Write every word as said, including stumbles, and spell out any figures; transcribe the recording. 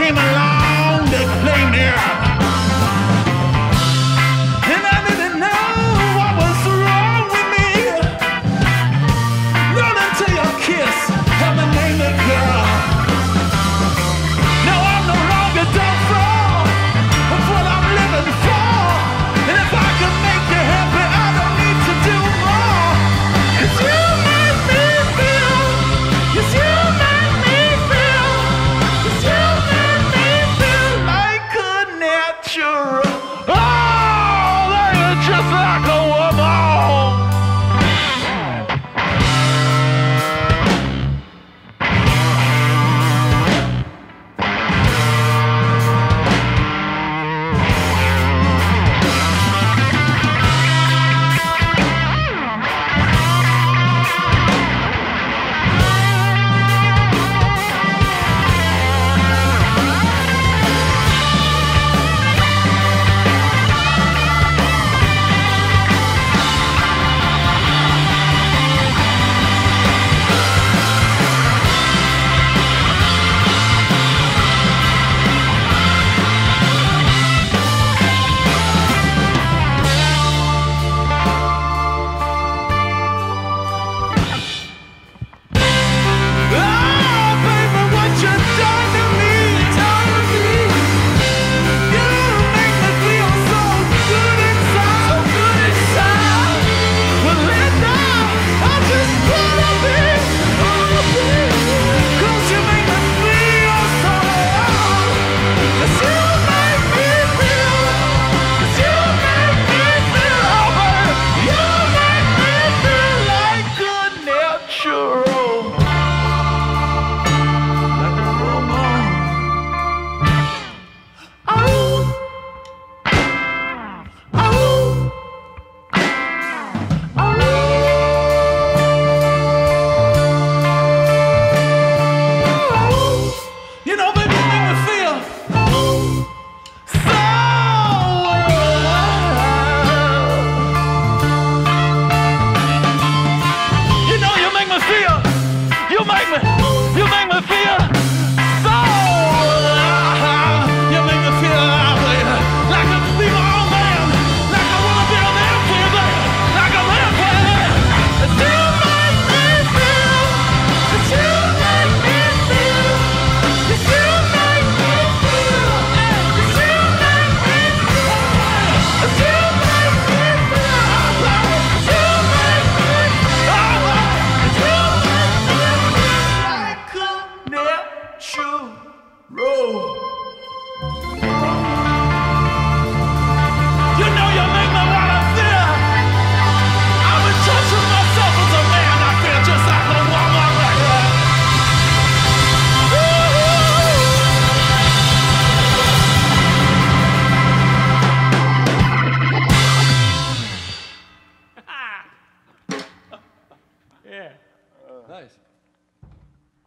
came along, they claimed me out. And I didn't know what was wrong with me. Not until your kiss helped me name the girl. Now I'm no longer done for. That's what I'm living for. And if I can make you happy, I don't need to do more. 'Cause you make me feel. Yes, you make me feel. Yes, you make me feel like a natural. Oh, they're just like a woman. You know, baby, you make me feel so alive. You know, you make me feel. You make me. You make me feel.